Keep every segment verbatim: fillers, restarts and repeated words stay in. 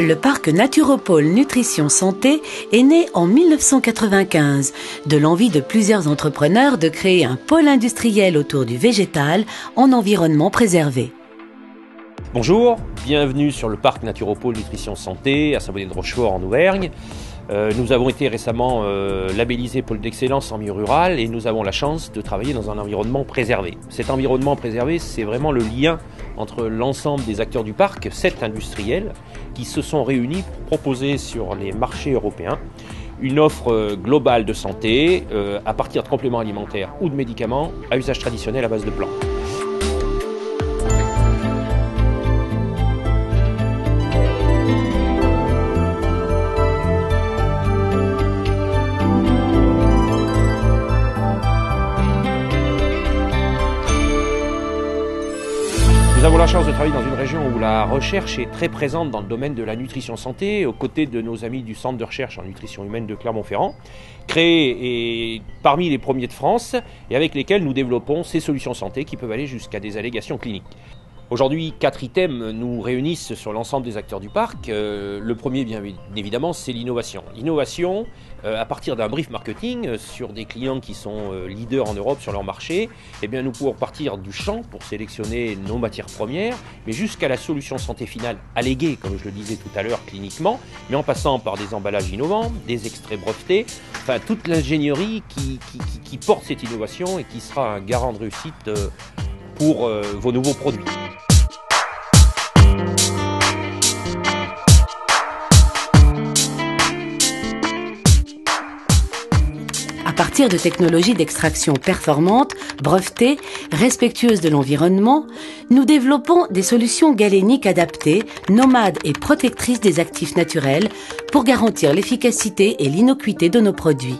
Le parc Naturopole Nutrition Santé est né en mille neuf cent quatre-vingt-quinze de l'envie de plusieurs entrepreneurs de créer un pôle industriel autour du végétal en environnement préservé. Bonjour, bienvenue sur le parc Naturopole Nutrition Santé à Saint-Bonnet-de-Rochefort en Auvergne. Euh, nous avons été récemment euh, labellisés pôle d'excellence en milieu rural et nous avons la chance de travailler dans un environnement préservé. Cet environnement préservé, c'est vraiment le lien entre l'ensemble des acteurs du parc, sept industriels, qui se sont réunis pour proposer sur les marchés européens une offre euh, globale de santé euh, à partir de compléments alimentaires ou de médicaments à usage traditionnel à base de plantes. Nous avons la chance de travailler dans une région où la recherche est très présente dans le domaine de la nutrition santé, aux côtés de nos amis du Centre de recherche en nutrition humaine de Clermont-Ferrand, créé et parmi les premiers de France et avec lesquels nous développons ces solutions santé qui peuvent aller jusqu'à des allégations cliniques. Aujourd'hui, quatre items nous réunissent sur l'ensemble des acteurs du parc. Euh, le premier, bien évidemment, c'est l'innovation. L'innovation, euh, à partir d'un brief marketing euh, sur des clients qui sont euh, leaders en Europe sur leur marché, eh bien, nous pouvons partir du champ pour sélectionner nos matières premières, mais jusqu'à la solution santé finale alléguée, comme je le disais tout à l'heure, cliniquement, mais en passant par des emballages innovants, des extraits brevetés, enfin toute l'ingénierie qui, qui, qui, qui porte cette innovation et qui sera un garant de réussite euh, pour euh, vos nouveaux produits. À partir de technologies d'extraction performantes, brevetées, respectueuses de l'environnement, nous développons des solutions galéniques adaptées, nomades et protectrices des actifs naturels pour garantir l'efficacité et l'innocuité de nos produits.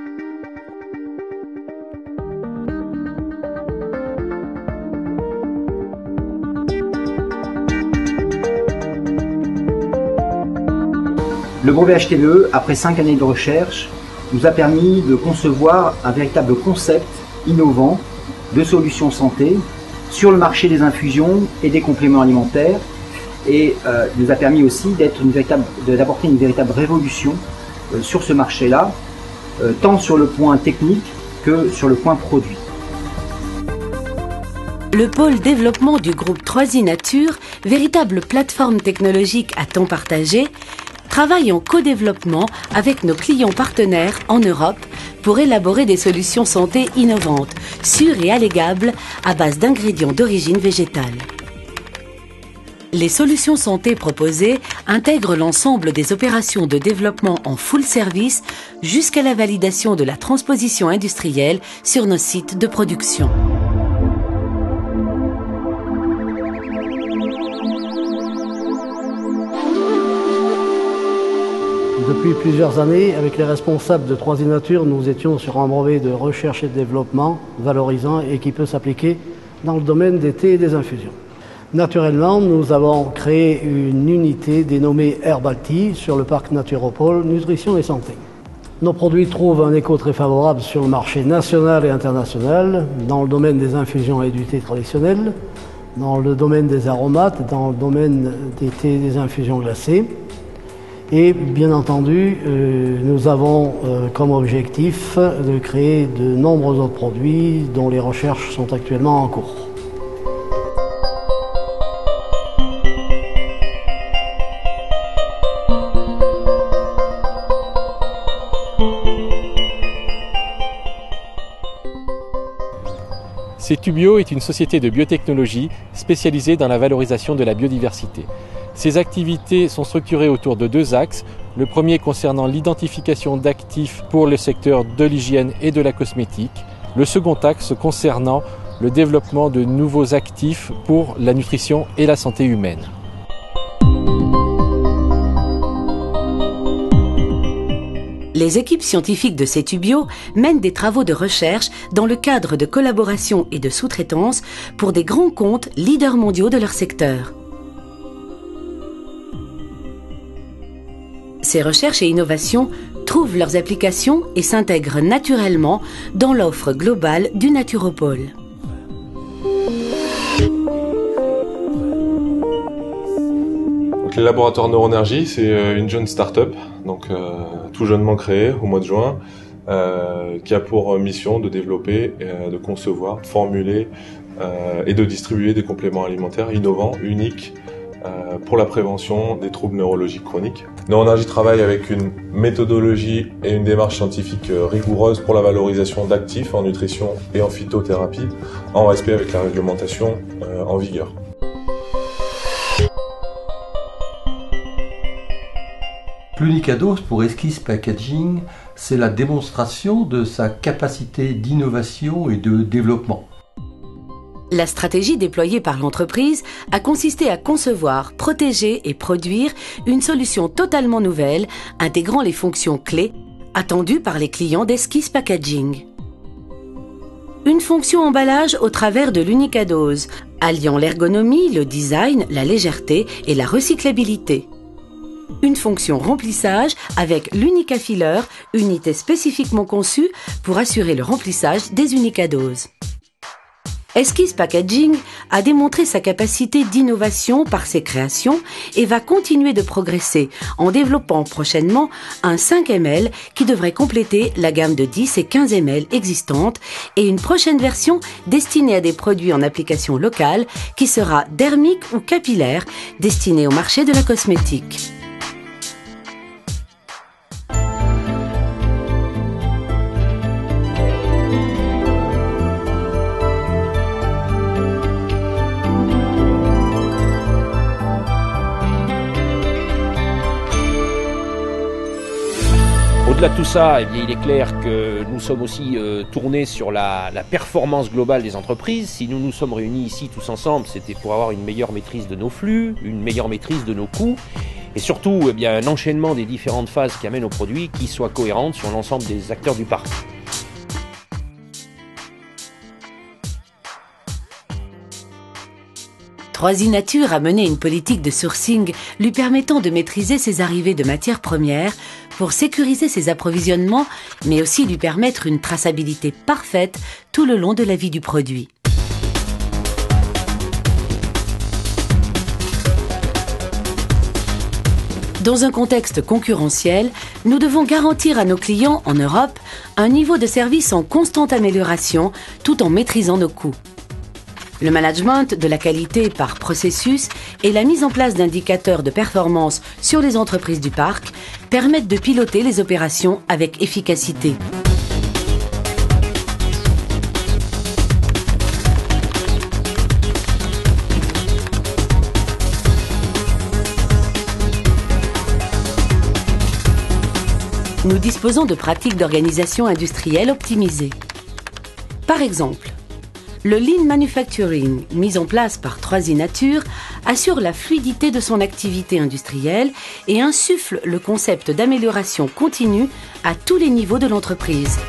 Le brevet H T V E, après cinq années de recherche, nous a permis de concevoir un véritable concept innovant de solutions santé sur le marché des infusions et des compléments alimentaires et euh, nous a permis aussi d'être une véritable, d'apporter une véritable révolution euh, sur ce marché-là, euh, tant sur le point technique que sur le point produit. Le pôle développement du groupe trois i Nature, véritable plateforme technologique à temps partagé, travaille en co-développement avec nos clients partenaires en Europe pour élaborer des solutions santé innovantes, sûres et allégables à base d'ingrédients d'origine végétale. Les solutions santé proposées intègrent l'ensemble des opérations de développement en full service jusqu'à la validation de la transposition industrielle sur nos sites de production. Depuis plusieurs années, avec les responsables de trois i Nature, nous étions sur un brevet de recherche et de développement valorisant et qui peut s'appliquer dans le domaine des thés et des infusions. Naturellement, nous avons créé une unité dénommée Herbal Tea sur le parc Naturopole Nutrition et Santé. Nos produits trouvent un écho très favorable sur le marché national et international, dans le domaine des infusions et du thé traditionnel, dans le domaine des aromates, dans le domaine des thés et des infusions glacées. Et bien entendu, euh, nous avons euh, comme objectif de créer de nombreux autres produits dont les recherches sont actuellement en cours. Cetubio est une société de biotechnologie spécialisée dans la valorisation de la biodiversité. Ces activités sont structurées autour de deux axes. Le premier concernant l'identification d'actifs pour le secteur de l'hygiène et de la cosmétique. Le second axe concernant le développement de nouveaux actifs pour la nutrition et la santé humaine. Les équipes scientifiques de Cetubio mènent des travaux de recherche dans le cadre de collaboration et de sous-traitance pour des grands comptes leaders mondiaux de leur secteur. Ces recherches et innovations trouvent leurs applications et s'intègrent naturellement dans l'offre globale du Naturopole. Donc les laboratoires Neuronergie, c'est une jeune start-up, donc euh, tout jeunement créée au mois de juin, euh, qui a pour mission de développer, euh, de concevoir, de formuler euh, et de distribuer des compléments alimentaires innovants, uniques, euh, pour la prévention des troubles neurologiques chroniques. Neuronergie travaille avec une méthodologie et une démarche scientifique rigoureuse pour la valorisation d'actifs en nutrition et en phytothérapie, en respect avec la réglementation euh, en vigueur. Plunicados pour Esquisse Packaging, c'est la démonstration de sa capacité d'innovation et de développement. La stratégie déployée par l'entreprise a consisté à concevoir, protéger et produire une solution totalement nouvelle, intégrant les fonctions clés attendues par les clients d'Esquisse Packaging. Une fonction emballage au travers de l'Unicados, alliant l'ergonomie, le design, la légèreté et la recyclabilité. Une fonction remplissage avec l'Unicafiller, unité spécifiquement conçue pour assurer le remplissage des Unicados. Esquisse Packaging a démontré sa capacité d'innovation par ses créations et va continuer de progresser en développant prochainement un cinq millilitres qui devrait compléter la gamme de dix et quinze millilitres existante et une prochaine version destinée à des produits en application locale qui sera dermique ou capillaire, destinée au marché de la cosmétique. Au-delà de tout ça, eh bien, il est clair que nous sommes aussi euh, tournés sur la, la performance globale des entreprises. Si nous nous sommes réunis ici tous ensemble, c'était pour avoir une meilleure maîtrise de nos flux, une meilleure maîtrise de nos coûts et surtout eh bien, un enchaînement des différentes phases qui amènent au produit qui soit cohérente sur l'ensemble des acteurs du parc. Troisi Nature a mené une politique de sourcing lui permettant de maîtriser ses arrivées de matières premières pour sécuriser ses approvisionnements, mais aussi lui permettre une traçabilité parfaite tout le long de la vie du produit. Dans un contexte concurrentiel, nous devons garantir à nos clients en Europe un niveau de service en constante amélioration tout en maîtrisant nos coûts. Le management de la qualité par processus et la mise en place d'indicateurs de performance sur les entreprises du parc permettent de piloter les opérations avec efficacité. Nous disposons de pratiques d'organisation industrielle optimisées. Par exemple, le Lean Manufacturing, mis en place par Troisi Nature, assure la fluidité de son activité industrielle et insuffle le concept d'amélioration continue à tous les niveaux de l'entreprise.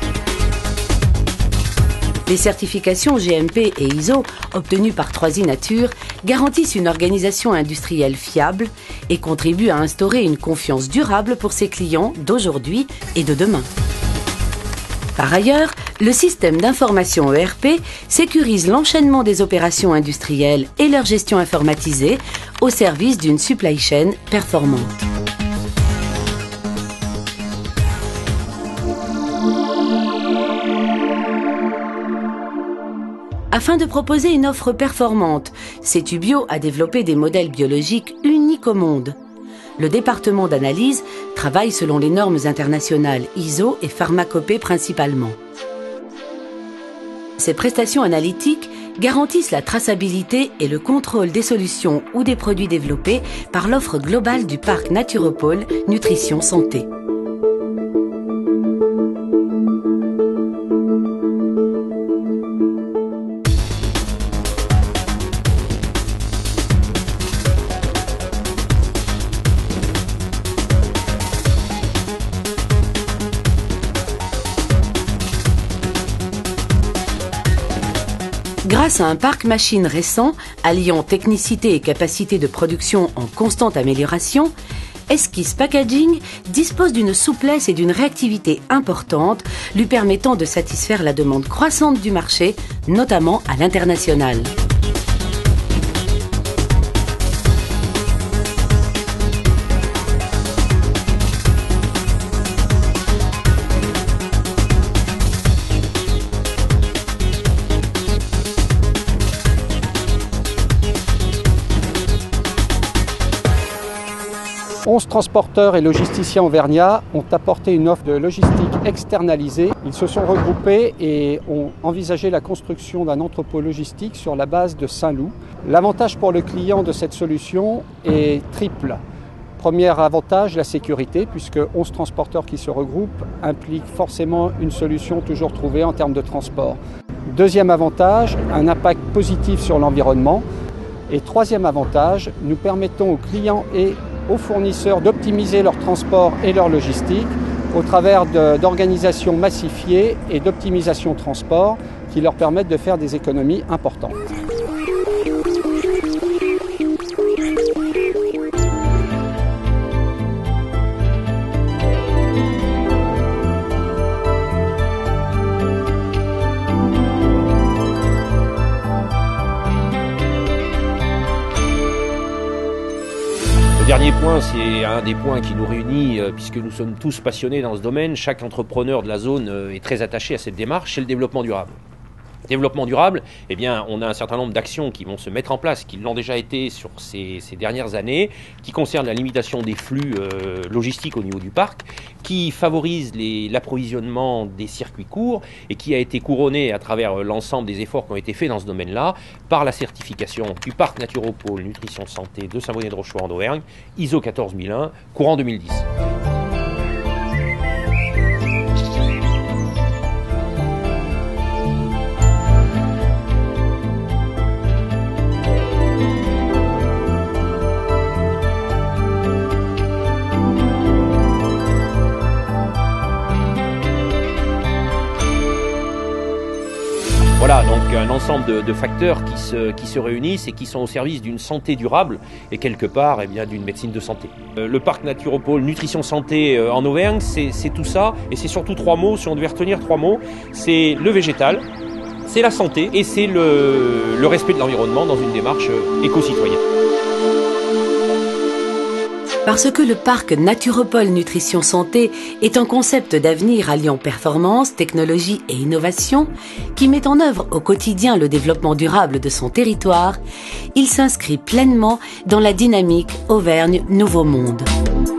Les certifications G M P et I S O obtenues par Troisi Nature garantissent une organisation industrielle fiable et contribuent à instaurer une confiance durable pour ses clients d'aujourd'hui et de demain. Par ailleurs, le système d'information E R P sécurise l'enchaînement des opérations industrielles et leur gestion informatisée au service d'une supply chain performante. Afin de proposer une offre performante, Setubio a développé des modèles biologiques uniques au monde. Le département d'analyse travaille selon les normes internationales I S O et pharmacopée principalement. Ces prestations analytiques garantissent la traçabilité et le contrôle des solutions ou des produits développés par l'offre globale du parc Naturopole Nutrition Santé. Grâce à un parc machine récent, alliant technicité et capacité de production en constante amélioration, Esquisse Packaging dispose d'une souplesse et d'une réactivité importante, lui permettant de satisfaire la demande croissante du marché, notamment à l'international. onze transporteurs et logisticiens auvergnats ont apporté une offre de logistique externalisée. Ils se sont regroupés et ont envisagé la construction d'un entrepôt logistique sur la base de Saint-Loup. L'avantage pour le client de cette solution est triple. Premier avantage, la sécurité, puisque onze transporteurs qui se regroupent implique forcément une solution toujours trouvée en termes de transport. Deuxième avantage, un impact positif sur l'environnement. Et troisième avantage, nous permettons aux clients et aux fournisseurs d'optimiser leur transport et leur logistique au travers d'organisations massifiées et d'optimisation transport qui leur permettent de faire des économies importantes. Le dernier point, c'est un des points qui nous réunit, euh, puisque nous sommes tous passionnés dans ce domaine. Chaque entrepreneur de la zone euh, est très attaché à cette démarche, c'est le développement durable. Développement durable, eh bien, on a un certain nombre d'actions qui vont se mettre en place, qui l'ont déjà été sur ces, ces dernières années, qui concernent la limitation des flux euh, logistiques au niveau du parc, qui favorise l'approvisionnement des circuits courts et qui a été couronné à travers l'ensemble des efforts qui ont été faits dans ce domaine-là par la certification du parc Naturopole Nutrition Santé de Saint-Bonnet-de-Rochefort en Auvergne, I S O quatorze mille un, courant deux mille dix. Voilà, donc un ensemble de, de facteurs qui se, qui se réunissent et qui sont au service d'une santé durable et quelque part eh bien, d'une médecine de santé. Euh, le parc Naturopole Nutrition Santé euh, en Auvergne, c'est tout ça et c'est surtout trois mots, si on devait retenir trois mots, c'est le végétal, c'est la santé et c'est le, le respect de l'environnement dans une démarche euh, éco-citoyenne. Parce que le parc Naturopole Nutrition Santé est un concept d'avenir alliant performance, technologie et innovation qui met en œuvre au quotidien le développement durable de son territoire, il s'inscrit pleinement dans la dynamique Auvergne Nouveau Monde.